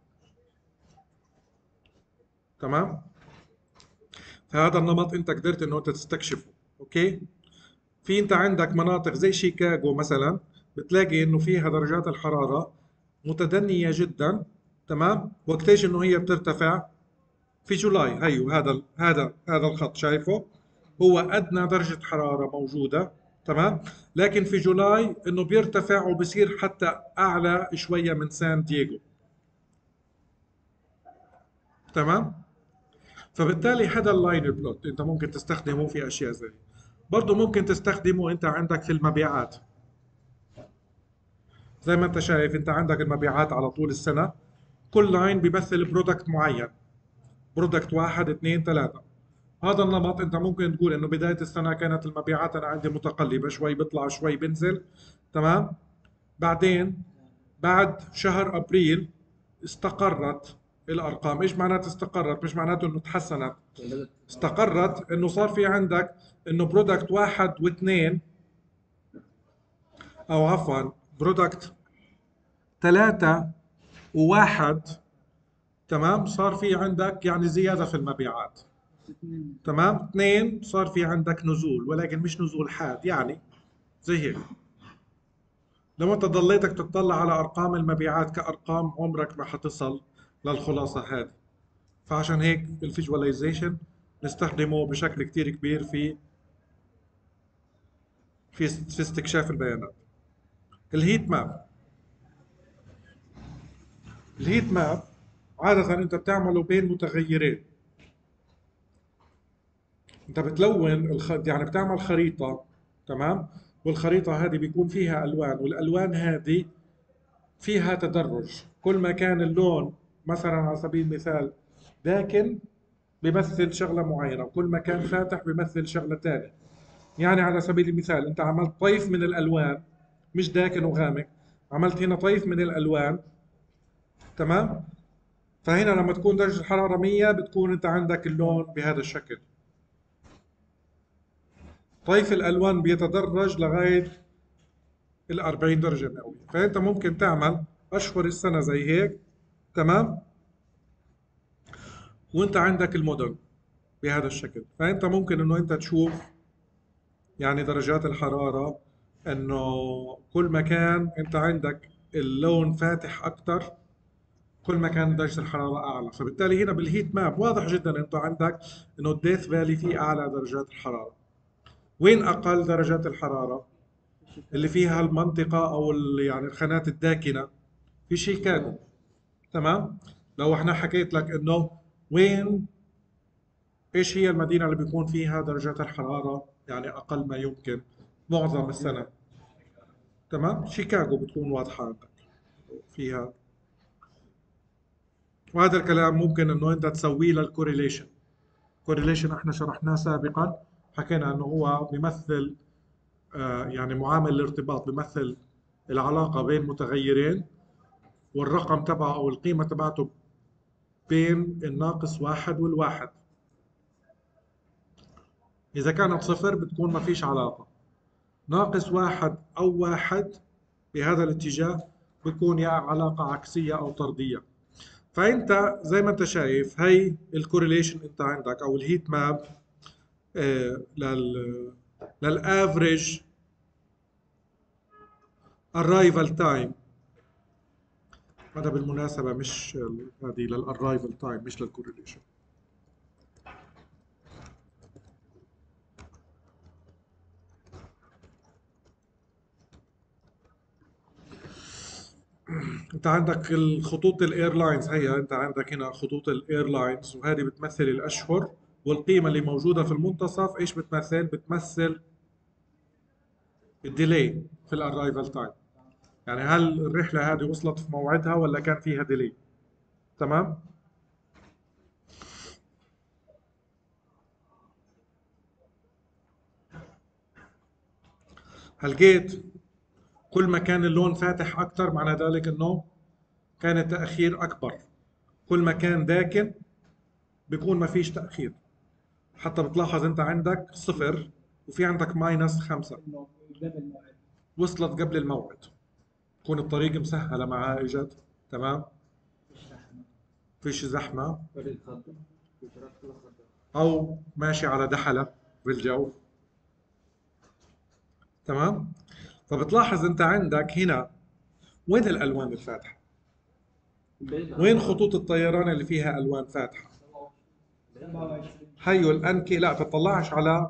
تمام؟ فهذا النمط انت قدرت انه انت تستكشفه. اوكي، في انت عندك مناطق زي شيكاغو مثلا بتلاقي انه فيها درجات الحرارة متدنية جدا، تمام؟ وقتيش انه هي بترتفع؟ في جولاي. هيو هذا ال- هذا هذا الخط شايفه؟ هو ادنى درجة حرارة موجودة، تمام؟ لكن في جولاي انه بيرتفع وبصير حتى اعلى شوية من سان دييغو، تمام؟ فبالتالي هذا اللاين بلوت انت ممكن تستخدمه في اشياء زي، برضه ممكن تستخدمه انت عندك في المبيعات. زي ما انت شايف انت عندك المبيعات على طول السنة، كل لاين بيمثل برودكت معين، برودكت واحد اثنين ثلاثة. هذا النمط انت ممكن تقول انه بداية السنة كانت المبيعات انا عندي متقلبة، شوي بيطلع شوي بنزل، تمام؟ بعدين بعد شهر ابريل استقرت الارقام. ايش معناته استقرت؟ مش معناته انه تحسنت، استقرت انه صار في عندك انه برودكت واحد واثنين او عفوا برودكت ثلاثة وواحد، تمام، صار في عندك يعني زيادة في المبيعات. اثنين. تمام، اثنين صار في عندك نزول، ولكن مش نزول حاد، يعني زي هيك. لو انت ضليتك تطلع على ارقام المبيعات كارقام، عمرك ما حتصل للخلاصة هذه. فعشان هيك الفيجواليزيشن نستخدمه بشكل كتير كبير في في في استكشاف البيانات. الهيت ماب، الهيت ماب عادة انت بتعمله بين متغيرين. انت بتلون الخ... يعني بتعمل خريطة، تمام، والخريطة هذه بيكون فيها الوان، والالوان هذه فيها تدرج. كل ما كان اللون مثلا على سبيل المثال داكن بيمثل شغلة معينة، وكل ما كان فاتح بيمثل شغلة تانية. يعني على سبيل المثال انت عملت طيف من الالوان، مش داكن وغامق، عملت هنا طيف من الالوان، تمام. فهنا لما تكون درجة الحرارة مية بتكون انت عندك اللون بهذا الشكل. طيف الالوان بيتدرج لغاية ال أربعين درجة مئوية. فانت ممكن تعمل اشهر السنة زي هيك، تمام، وانت عندك المدن بهذا الشكل. فانت ممكن انه انت تشوف يعني درجات الحرارة، انه كل ما كان انت عندك اللون فاتح اكتر كل ما كان درجة الحرارة اعلى. فبالتالي هنا بالهيت ماب واضح جدا انت عندك انه الديث فالي فيه اعلى درجات الحرارة. وين اقل درجات الحرارة اللي فيها المنطقة او ال- يعني الخانات الداكنة؟ في شيكاغو، تمام. لو احنا حكيت لك انه وين، ايش هي المدينة اللي بيكون فيها درجات الحرارة يعني اقل ما يمكن معظم السنة؟ تمام، شيكاغو بتكون واضحة عندك فيها. وهذا الكلام ممكن انه انت تسويه للكوريليشن. كوريليشن احنا شرحناه سابقا، حكينا انه هو بيمثل آه يعني معامل الارتباط، بيمثل العلاقة بين متغيرين والرقم تبعه او القيمة تبعته بين الناقص واحد والواحد. اذا كانت صفر بتكون ما فيش علاقة، ناقص واحد او واحد بهذا الاتجاه بيكون يا علاقة عكسية او طردية. فانت زي ما انت شايف هي الكورليشن انت عندك او الهيت ماب آه لل للافريج ارايفل تايم. هذا بالمناسبة مش ال- هذه للارايفل تايم مش للكورليشن. انت عندك الخطوط الايرلاينز، هي انت عندك هنا خطوط الايرلاينز، وهذه بتمثل الاشهر، والقيمة اللي موجودة في المنتصف ايش بتمثل؟ بتمثل الديلي في الارايفل تايم. يعني هل الرحلة هذه وصلت في موعدها ولا كان فيها ديلي؟ تمام. هلقيت كل ما كان اللون فاتح اكثر معنى ذلك انه كان التأخير اكبر، كل ما كان داكن بيكون ما فيش تأخير. حتى بتلاحظ انت عندك صفر وفي عندك ماينس خمسة، انه قبل الموعد. وصلت قبل الموعد، تكون الطريق مسهلة معها اجت، تمام، فيش زحمة، او ماشي على دحلة بالجو، تمام. فبتلاحظ انت عندك هنا وين الالوان الفاتحة؟ وين خطوط الطيران اللي فيها الوان فاتحة؟ سبعة وعشرين. هيو الانكي، لا تطلعش على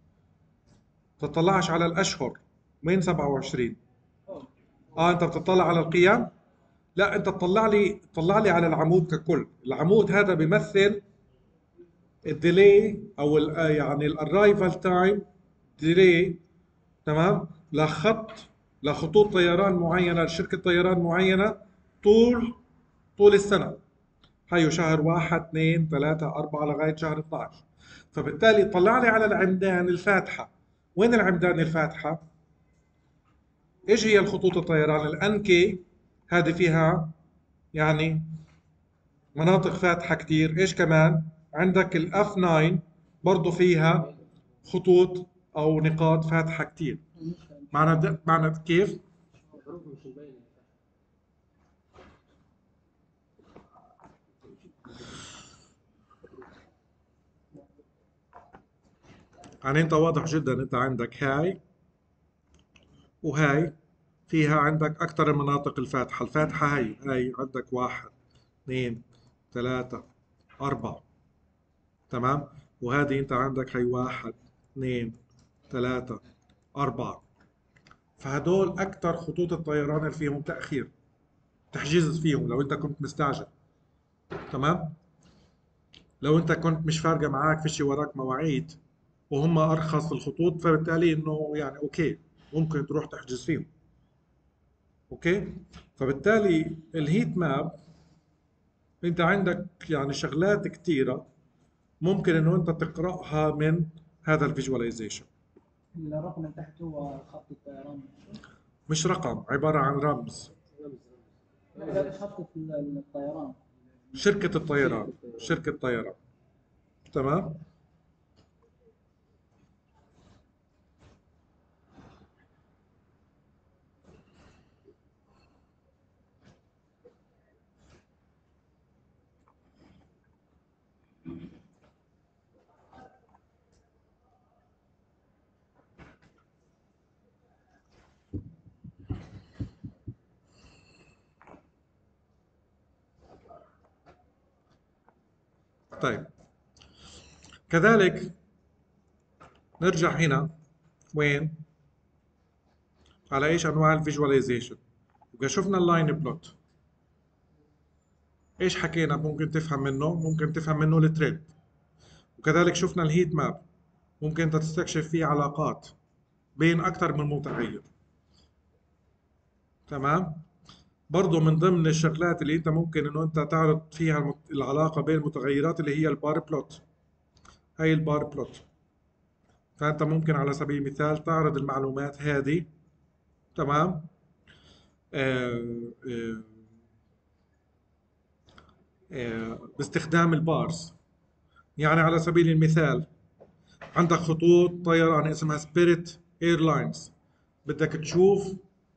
تطلعش على الاشهر. وين سبعة وعشرين؟ أوه. اه انت بتطلع على القيم؟ لا انت تطلع لي طلع لي على العمود ككل. العمود هذا بيمثل الديلي او ال آه يعني الارايفل تايم ديلي، تمام، لخط لخطوط طيران معينه لشركه طيران معينه طول طول السنه. هيو شهر واحد اثنين ثلاثة أربعة لغاية شهر اثناشر. فبالتالي طلع لي على العمدان الفاتحة. وين العمدان الفاتحة؟ ايش هي الخطوط الطيران؟ الانكي هذه فيها يعني مناطق فاتحة كتير. ايش كمان؟ عندك الاف تسعة برضو فيها خطوط او نقاط فاتحة كتير. معنى د- معنى كيف؟ الحروف مش مبينة. يعني انت واضح جدا انت عندك هاي وهاي، فيها عندك اكثر المناطق الفاتحة. الفاتحة هاي هاي عندك واحد اثنين ثلاثة أربعة، تمام. وهذه انت عندك هاي واحد اثنين ثلاثة أربعة. فهدول أكثر خطوط الطيران اللي فيهم تأخير، تحجز فيهم لو انت كنت مستعجل، تمام. لو انت كنت مش فارقة معاك فيش وراك مواعيد وهم أرخص الخطوط، فبالتالي إنه يعني أوكي ممكن تروح تحجز فيهم. أوكي. فبالتالي الهيت ماب انت عندك يعني شغلات كتيرة ممكن انه انت تقرأها من هذا الفيجواليزيشن. الرقم اللي تحت هو خط الطيران. مش رقم، عبارة عن رمز. لا مش خط الطيران. شركة الطيران، شركة طيران، تمام. طيب كذلك نرجع هنا وين على ايش انواع الفيجواليزيشن. يبقى شفنا اللاين بلوت، ايش حكينا ممكن تفهم منه؟ ممكن تفهم منه الترند. وكذلك شفنا الهيت ماب، ممكن انت تستكشف فيه علاقات بين اكثر من متغير، تمام. برضو من ضمن الشغلات اللي انت ممكن انه انت تعرض فيها المت- العلاقة بين المتغيرات اللي هي البار بلوت. هاي البار بلوت، فانت ممكن على سبيل المثال تعرض المعلومات هذه، تمام. آه آه آه باستخدام البارز. يعني على سبيل المثال عندك خطوط طيران اسمها سبيريت ايرلاينز، بدك تشوف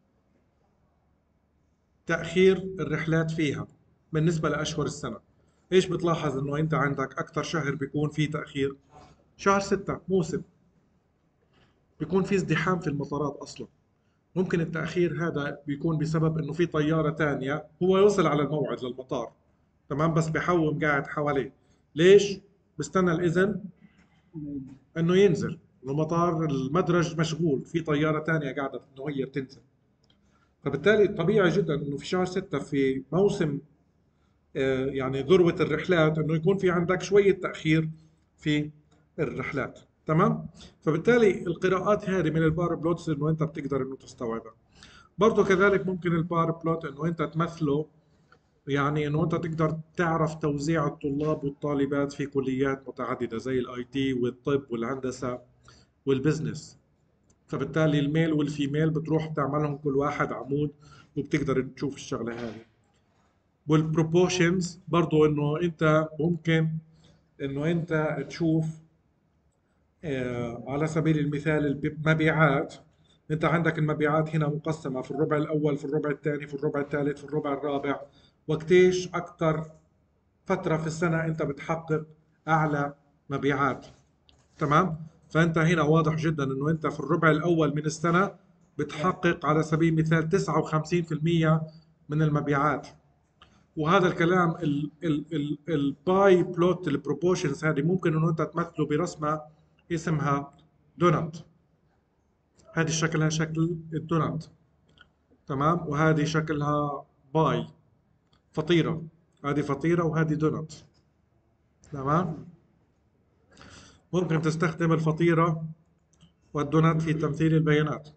تأخير الرحلات فيها بالنسبة لأشهر السنة. ايش بتلاحظ؟ انه انت عندك اكثر شهر بيكون فيه تأخير شهر ستة، موسم بيكون في ازدحام في المطارات اصلا. ممكن التأخير هذا بيكون بسبب انه في طيارة تانية هو يوصل على الموعد للمطار، تمام، بس بحوم قاعد حواليه. ليش؟ بستنى الإذن انه ينزل المطار، المدرج مشغول في طيارة تانية قاعدة انه هي بتنزل. فبالتالي طبيعي جدا انه في شهر ستة في موسم آه، يعني ذروة الرحلات انه يكون في عندك شوية تأخير في الرحلات، تمام. فبالتالي القراءات هذه من البار بلوتس انه انت بتقدر انه تستوعبها. برضه كذلك ممكن البار بلوت انه انت تمثله، يعني انه انت تقدر تعرف توزيع الطلاب والطالبات في كليات متعددة زي الاي تي والطب والهندسة والبزنس. فبالتالي الميل والفيميل بتروح تعملهم كل واحد عمود وبتقدر تشوف الشغلة هذه. والبروبوشنز برضو انه انت ممكن انه انت تشوف آه، على سبيل المثال المبيعات. انت عندك المبيعات هنا مقسمة في الربع الاول، في الربع الثاني، في الربع الثالث، في الربع الرابع. وقتيش اكثر فترة في السنة انت بتحقق اعلى مبيعات، تمام. فانت هنا واضح جدا انه انت في الربع الاول من السنة بتحقق على سبيل المثال تسعة وخمسين بالمئة من المبيعات. وهذا الكلام الباي بلوت البروبورشنز هذه ممكن انه انت تمثله برسمه اسمها دونات. هذه شكلها شكل الدونات، تمام. وهذه شكلها باي فطيره، هذه فطيره وهذه دونات، تمام. ممكن تستخدم الفطيره والدونات في تمثيل البيانات،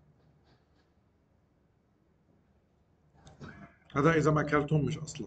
هذا اذا ما اكلتهم مش اصلا.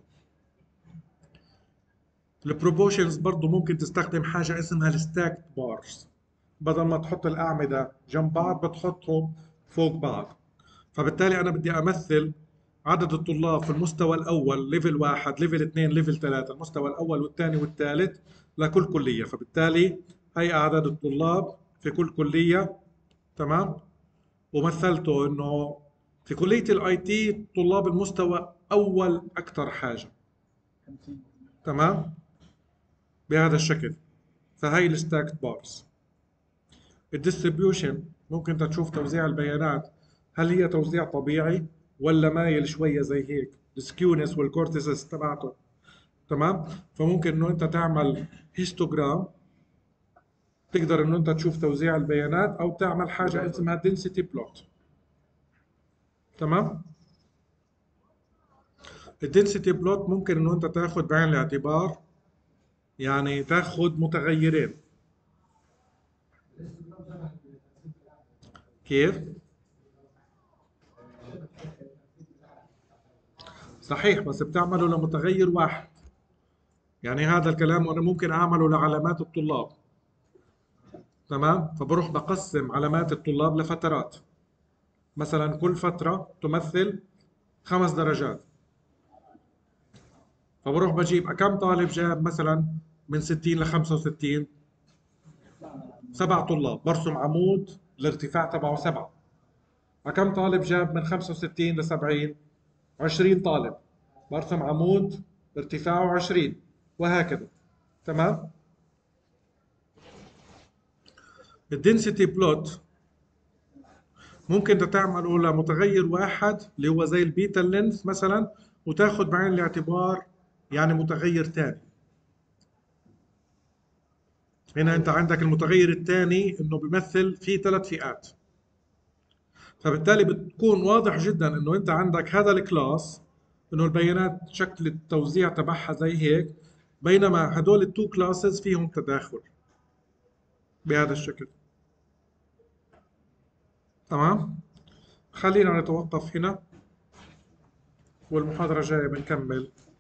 البروبوشنز برضو ممكن تستخدم حاجة اسمها الستاك بارز، بدل ما تحط الأعمدة جنب بعض بتحطهم فوق بعض. فبالتالي أنا بدي أمثل عدد الطلاب في المستوى الأول ليفل واحد، ليفل اثنين، ليفل ثلاثة، المستوى الأول والثاني والثالث لكل كلية. فبالتالي هي أعداد الطلاب في كل كلية، تمام. ومثلته إنه في كلية الاي تي طلاب المستوى اول اكثر حاجة. خمسين. تمام، بهذا الشكل. فهي الستاكت بارز. الديستريبيوشن ممكن انت تشوف توزيع البيانات، هل هي توزيع طبيعي ولا مايل شويه زي هيك، السكيونس والكورتيسس تبعته. تمام، فممكن انه انت تعمل هيستوجرام، تقدر انه انت تشوف توزيع البيانات، او تعمل حاجه اسمها density plot. تمام، الدنسيتي بلوت ممكن انه انت تاخذ بعين الاعتبار، يعني تاخذ متغيرين. كيف؟ صحيح، بس بتعمله لمتغير واحد. يعني هذا الكلام انا ممكن اعمله لعلامات الطلاب. تمام، فبروح بقسم علامات الطلاب لفترات، مثلا كل فترة تمثل خمس درجات. فبروح بجيب كم طالب جاب مثلا من ستين ل خمسة وستين، سبع طلاب، برسم عمود الارتفاع تبعه سبعة. كم طالب جاب من خمسة وستين ل سبعين، عشرين طالب، برسم عمود ارتفاعه عشرين، وهكذا. تمام، الدنسيتي بلوت ممكن تعمله لمتغير واحد اللي هو زي البيتا لينث مثلا، وتاخذ بعين الاعتبار يعني متغير ثاني. هنا انت عندك المتغير الثاني انه بيمثل في ثلاث فئات، فبالتالي بتكون واضح جدا انه انت عندك هذا الكلاس انه البيانات شكل التوزيع تبعها زي هيك، بينما هدول التو كلاسز فيهم تداخل بهذا الشكل. تمام، خلينا نتوقف هنا، والمحاضرة الجاية بنكمل